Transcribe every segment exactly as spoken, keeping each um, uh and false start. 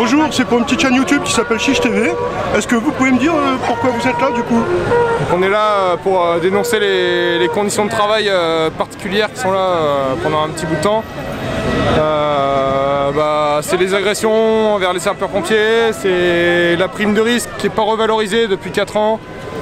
Bonjour, c'est pour une petite chaîne YouTube qui s'appelle Chiche T V. Est-ce que vous pouvez me dire euh, pourquoi vous êtes là du coup? On est là pour euh, dénoncer les, les conditions de travail euh, particulières qui sont là euh, pendant un petit bout de temps. Euh, bah, c'est les agressions envers les sapeurs-pompiers, c'est la prime de risque qui n'est pas revalorisée depuis quatre ans.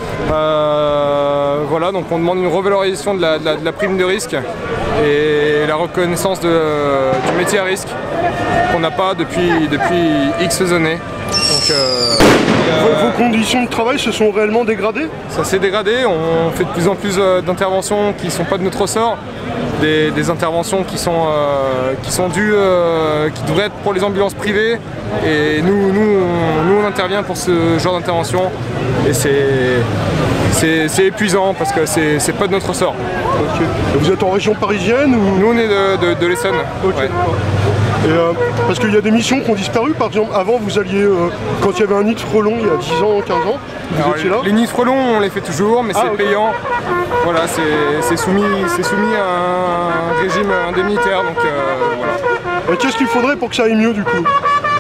Euh, voilà, donc on demande une revalorisation de la, de la, de la prime de risque et la reconnaissance de, du métier à risque qu'on n'a pas depuis, depuis X années. Donc, euh, vos, vos conditions de travail se sont réellement dégradées? Ça s'est dégradé, on fait de plus en plus d'interventions qui ne sont pas de notre ressort, des, des interventions qui sont, euh, qui sont dues, euh, qui devraient être pour les ambulances privées, et nous, nous, on, nous on intervient pour ce genre d'intervention, et c'est épuisant parce que c'est pas de notre ressort. Okay. Vous êtes en région parisienne ou... Nous on est de, de, de l'Essonne. Okay. Ouais. Et euh, parce qu'il y a des missions qui ont disparu, par exemple, avant vous alliez, euh, quand il y avait un nid de frelons il y a dix ans, quinze ans, vous Alors, étiez là? Les nids de frelons on les fait toujours, mais ah, c'est okay. payant. Voilà, c'est soumis, soumis à un régime indemnitaire, donc euh, voilà. Et qu'est-ce qu'il faudrait pour que ça aille mieux du coup?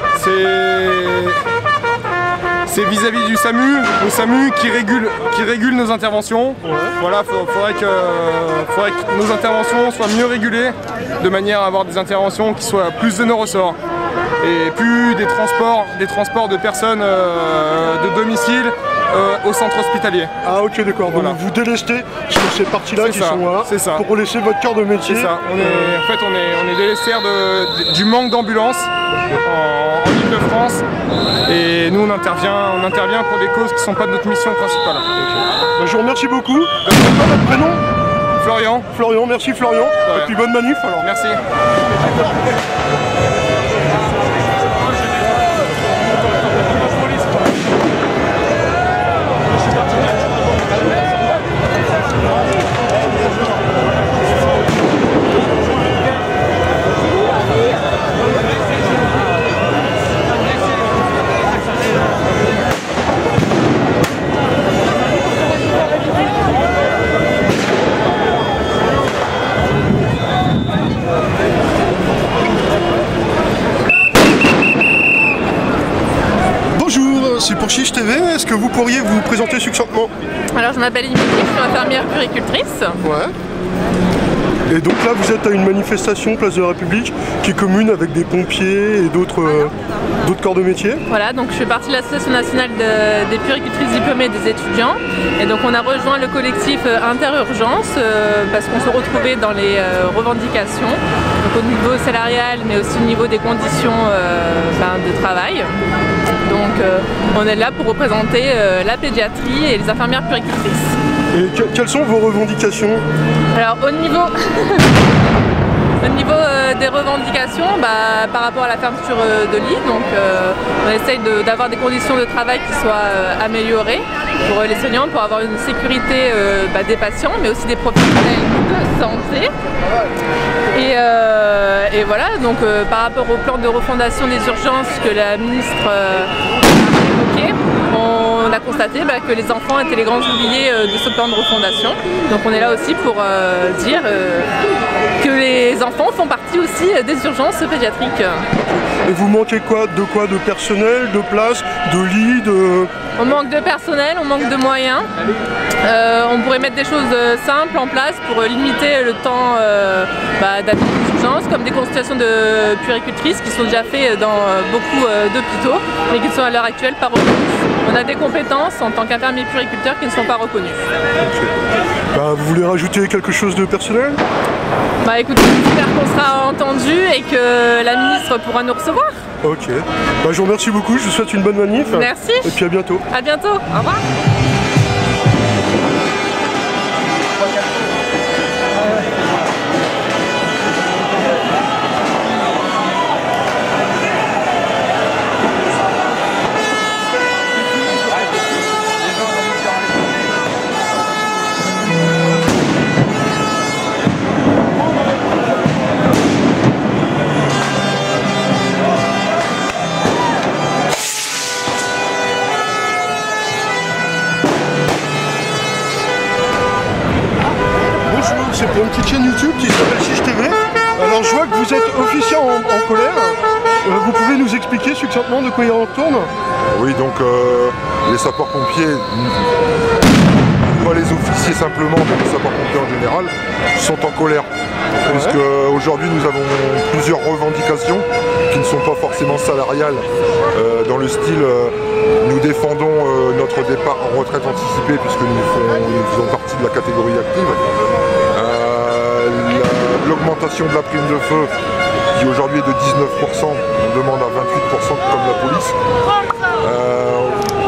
C'est vis-à-vis du SAMU, le SAMU qui régule, qui régule nos interventions. Ouais. Voilà, il faudrait que, faudrait que nos interventions soient mieux régulées, de manière à avoir des interventions qui soient plus de nos ressorts. Et plus des transports, des transports de personnes euh, de domicile euh, au centre hospitalier. Ah ok, d'accord, voilà. Donc vous délestez sur ces parties-là qui ça, sont là ça. pour laisser votre cœur de métier. C'est ça, on est, en fait on est, on est délestés de, de, du manque d'ambulances en, en Île-de-France, et nous on intervient, on intervient pour des causes qui ne sont pas de notre mission principale. Okay. Je vous remercie beaucoup. Votre prénom? Florian. Florian, merci Florian. Et puis bonne manif alors. Merci. C'est pour Chiche T V, est-ce que vous pourriez vous présenter succinctement? Alors je m'appelle Émilie, je suis infirmière puéricultrice. Ouais. Et donc là vous êtes à une manifestation Place de la République qui est commune avec des pompiers et d'autres euh, d'autres corps de métier. Voilà, donc je fais partie de l'association nationale de, des puéricultrices diplômées des étudiants. Et donc on a rejoint le collectif Interurgence euh, parce qu'on se retrouvait dans les euh, revendications, donc au niveau salarial mais aussi au niveau des conditions euh, ben, de travail. Donc euh, on est là pour représenter euh, la pédiatrie et les infirmières puéricultrices. Et que, quelles sont vos revendications? Alors au niveau, au niveau euh, des revendications, bah, par rapport à la fermeture euh, de lits, donc euh, on essaye d'avoir de, des conditions de travail qui soient euh, améliorées pour euh, les soignants, pour avoir une sécurité euh, bah, des patients, mais aussi des professionnels de santé. Et, euh, et voilà, donc euh, par rapport au plan de refondation des urgences que la ministre euh, a évoqué, on a constaté bah, que les enfants étaient les grands oubliés euh, de ce plan de refondation. Donc on est là aussi pour euh, dire euh, que les enfants font partie aussi des urgences pédiatriques. Et vous manquez quoi? De quoi? De personnel, de place, de lits, de... On manque de personnel, on manque de moyens. Euh, on pourrait mettre des choses simples en place pour limiter le temps euh, bah, d'appel d'urgence, comme des consultations de puéricultrices qui sont déjà faites dans beaucoup euh, d'hôpitaux, mais qui ne sont à l'heure actuelle pas reconnues. On a des compétences en tant qu'infirmiers puériculteurs qui ne sont pas reconnues. Okay. Bah, vous voulez rajouter quelque chose de personnel? Bah écoutez, j'espère qu'on sera entendu et que la ministre pourra nous recevoir. Ok. Bah, je vous remercie beaucoup, je vous souhaite une bonne manif. Merci. Et puis à bientôt. À bientôt. Au revoir. C'est pour une petite chaîne YouTube qui s'appelle Chiche T V. Alors je vois que vous êtes officier en, en colère. Euh, vous pouvez nous expliquer succinctement de quoi il en retourne? Oui, donc euh, les sapeurs-pompiers, pas les officiers simplement, mais les sapeurs-pompiers en général, sont en colère. Ouais. Puisque aujourd'hui nous avons plusieurs revendications qui ne sont pas forcément salariales, euh, dans le style euh, nous défendons euh, notre départ en retraite anticipée puisque nous, faisons, nous faisons partie de la catégorie active. Euh, L'augmentation de la prime de feu qui aujourd'hui est de dix-neuf pour cent, on demande à vingt-huit pour cent comme la police. Euh,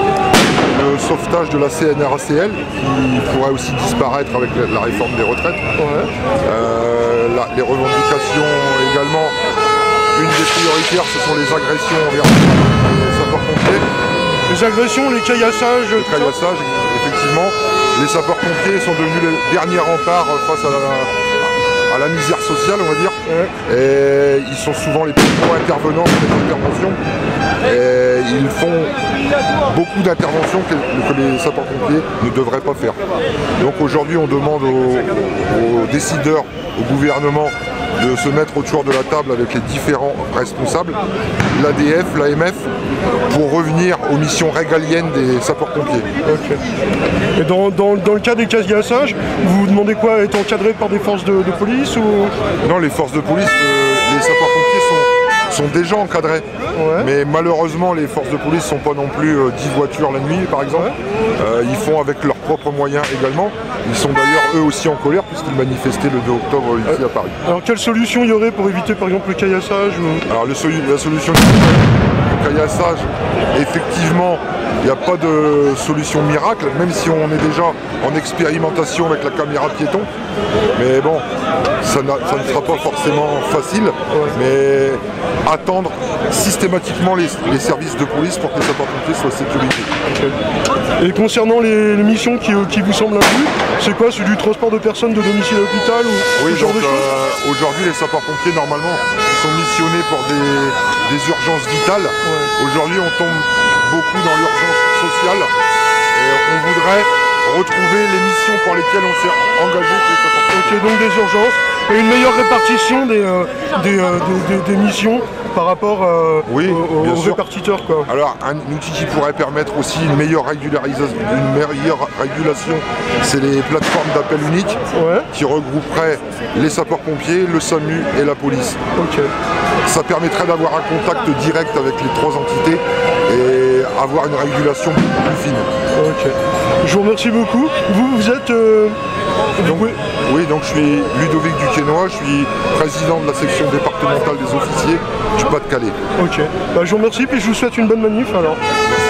le sauvetage de la C N R A C L qui pourrait aussi disparaître avec la réforme des retraites. Ouais. Euh, la, les revendications également, une des prioritaires, ce sont les agressions envers les sapeurs-pompiers. Les agressions, les caillassages. Les caillassages, effectivement. Les sapeurs-pompiers sont devenus les derniers remparts face à la, à la misère sociale, on va dire. Ouais. Et ils sont souvent les plus gros intervenants dans les interventions. Et ils font beaucoup d'interventions que, que les sapeurs-pompiers ne devraient pas faire. Donc aujourd'hui, on demande aux, aux décideurs, au gouvernement, de se mettre autour de la table avec les différents responsables, l'A D F, l'A M F, pour revenir aux missions régaliennes des sapeurs-pompiers. Okay. Et dans, dans, dans le cas des caillassages, vous vous demandez quoi? Être encadré par des forces de, de police ou... Non, les forces de police, euh, les sapeurs-pompiers sont, sont déjà encadrés. Ouais. Mais malheureusement, les forces de police ne sont pas non plus euh, dix voitures la nuit, par exemple. Ouais. Euh, ils font avec leurs propres moyens également. Ils sont d'ailleurs eux aussi en colère puisqu'ils manifestaient le deux octobre ici euh, à Paris. Alors quelle solution il y aurait pour éviter par exemple le caillassage ou... Alors le, la solution du caillassage, effectivement, il n'y a pas de solution miracle, même si on est déjà en expérimentation avec la caméra piéton. Mais bon, ça, ça ne sera pas forcément facile, ouais. Mais attendre systématiquement les, les services de police pour que les sapeurs-pompiers soient sécurisés. Okay. Et concernant les, les missions qui, qui vous semblent inconnues, c'est quoi? C'est du transport de personnes de domicile à l'hôpital ou oui, ce genre donc, de choses? euh, aujourd'hui, les sapeurs-pompiers, normalement, ils sont missionnés pour des, des urgences vitales. Ouais. Aujourd'hui, on tombe beaucoup dans l'urgence sociale et on voudrait retrouver les missions pour lesquelles on s'est engagé. Ok, donc des urgences et une meilleure répartition des, euh, des, euh, des, des, des missions par rapport euh, oui, aux, aux répartiteurs, quoi. Alors un outil qui pourrait permettre aussi une meilleure régularisation, une meilleure régulation, c'est les plateformes d'appel unique, ouais. Qui regrouperaient les sapeurs-pompiers, le SAMU et la police. Okay. Ça permettrait d'avoir un contact direct avec les trois entités et avoir une régulation beaucoup plus fine. Ok. Je vous remercie beaucoup. Vous, vous êtes... Euh... Donc, oui. oui, donc je suis Ludovic Duquesnoy, je suis président de la section départementale des officiers du Pas-de-Calais. Ok. Bah, je vous remercie et je vous souhaite une bonne manif alors. Merci.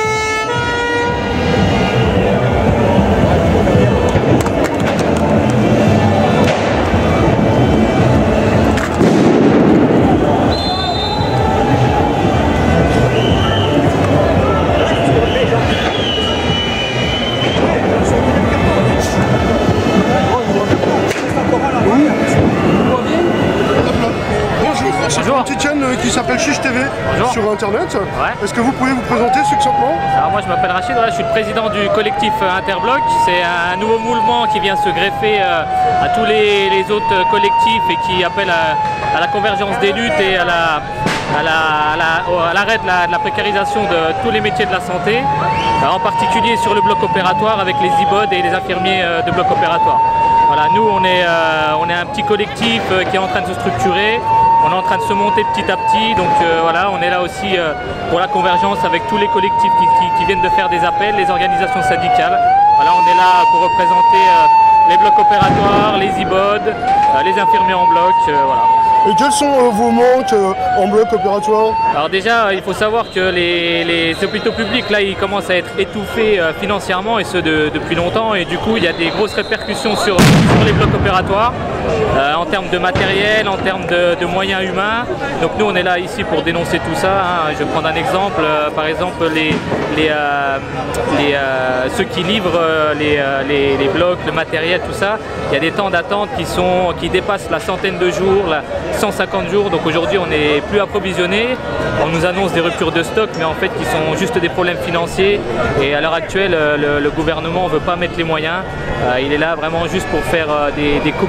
Qui s'appelle Chiche T V. Bonjour. Sur internet. Ouais. Est-ce que vous pouvez vous présenter succinctement? Alors moi je m'appelle Rachid, voilà, je suis le président du collectif Interbloc. C'est un nouveau mouvement qui vient se greffer euh, à tous les, les autres collectifs et qui appelle à, à la convergence des luttes et à la à l'arrêt de, la, de la précarisation de tous les métiers de la santé, euh, en particulier sur le bloc opératoire avec les I B O D et les infirmiers euh, de bloc opératoire. Voilà, nous on est, euh, on est un petit collectif euh, qui est en train de se structurer. On est en train de se monter petit à petit, donc euh, voilà, on est là aussi euh, pour la convergence avec tous les collectifs qui, qui, qui viennent de faire des appels, les organisations syndicales. Voilà, on est là pour représenter euh, les blocs opératoires, les I B O D, euh, les infirmiers en bloc, euh, voilà. Et quels sont euh, vos manques euh, en bloc opératoire? Alors déjà, il faut savoir que les, les hôpitaux publics, là, ils commencent à être étouffés euh, financièrement, et ce de, depuis longtemps, et du coup, il y a des grosses répercussions sur, sur les blocs opératoires, euh, en termes de matériel, en termes de, de moyens humains. Donc nous, on est là ici pour dénoncer tout ça, hein. Je vais prendre un exemple, euh, par exemple, les, les, euh, les, euh, ceux qui livrent euh, les, euh, les, les blocs, le matériel, tout ça, il y a des temps d'attente qui, sont, qui dépassent la centaine de jours, la, cent cinquante jours, donc aujourd'hui on n'est plus approvisionné. On nous annonce des ruptures de stock, mais en fait qui sont juste des problèmes financiers, et à l'heure actuelle le, le gouvernement ne veut pas mettre les moyens. Euh, il est là vraiment juste pour faire euh, des, des coupes budgétaires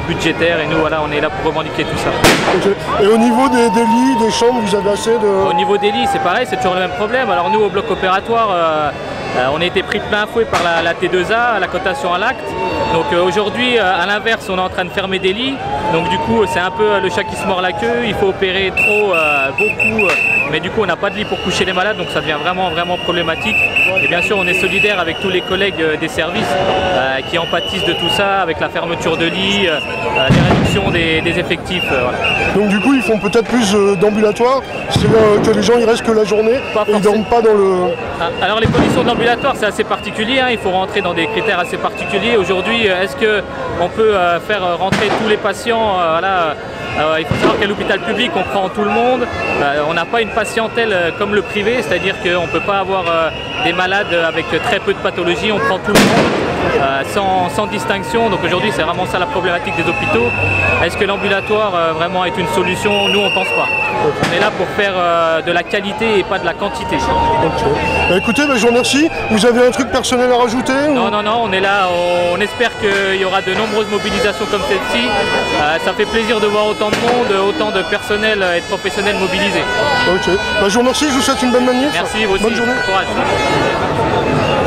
sanitaire et nous voilà, on est là pour revendiquer tout ça. Okay. Et au niveau des, des lits, des chambres, vous avez assez de... Au niveau des lits, c'est pareil, c'est toujours le même problème. Alors nous, au bloc opératoire, euh, euh, on a été pris de plein fouet par la, la T deux A, la cotation à l'acte. Donc euh, aujourd'hui, euh, à l'inverse, on est en train de fermer des lits. Donc du coup, c'est un peu le chat qui se mord la queue. Il faut opérer trop, euh, beaucoup, euh, mais du coup, on n'a pas de lit pour coucher les malades, donc ça devient vraiment, vraiment problématique. Et bien sûr, on est solidaire avec tous les collègues euh, des services euh, qui en pâtissent de tout ça, avec la fermeture de lits, euh, les réductions des, des effectifs. Euh, voilà. Donc du coup, ils font peut-être plus euh, d'ambulatoires, c'est-à-dire euh, que les gens ils restent que la journée Pas et ils dorment pas dans le... Alors les conditions de l'ambulatoire, c'est assez particulier, hein. Il faut rentrer dans des critères assez particuliers. Aujourd'hui, est-ce qu'on peut euh, faire rentrer tous les patients euh, voilà, euh, il faut savoir qu'à l'hôpital public, on prend tout le monde. Euh, on n'a pas une patientèle euh, comme le privé, c'est-à-dire qu'on ne peut pas avoir euh, des malades avec très peu de pathologies, on prend tout le monde. Euh, sans, sans distinction, donc aujourd'hui c'est vraiment ça la problématique des hôpitaux. Est-ce que l'ambulatoire euh, vraiment est une solution? Nous on pense pas. On est là pour faire euh, de la qualité et pas de la quantité. Okay. Bah, écoutez, bah, je vous remercie. Vous avez un truc personnel à rajouter Non, ou... non, non, on est là, on, on espère qu'il y aura de nombreuses mobilisations comme celle-ci. Euh, ça fait plaisir de voir autant de monde, autant de personnel et de professionnels mobilisés. Ok, bah, je vous remercie, je vous souhaite une bonne manif. Merci, vous aussi. Bonne journée. Courage.